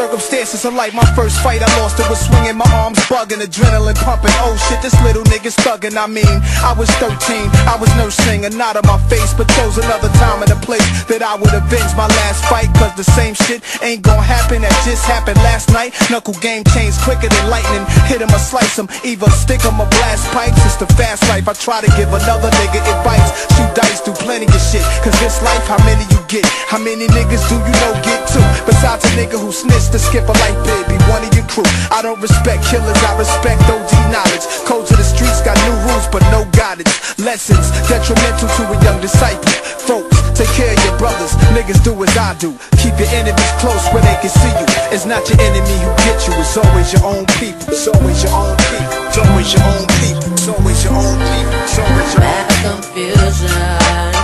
Circumstances are like my first fight, I lost it. Was swinging, my arms bugging, adrenaline pumping. Oh shit, this little nigga's thugging. I mean, I was 13, I was nursing a knot on my face, but chose another time and a place that I would avenge my last fight. Cause the same shit ain't gon' happen that just happened last night. Knuckle game changed quicker than lightning. Hit him or slice him, either stick him or blast pipes. It's the fast life, I try to give another nigga advice. Shoot dice, do plenty of shit. Cause this life, how many you get? How many niggas do you know get two? Besides a nigga who snitched to skip a life bid, be one of your crew. I don't respect killers, I respect OG knowledge. Codes of the streets got new rules but no guidance. Lessons detrimental to a young disciple. Folks, take care of your brothers, niggas do as I do. Keep your enemies close where they can see you. It's not your enemy who get you, it's always your own people. It's always your own people. It's always your own people. It's always your own people. It's always your own people. Confusion.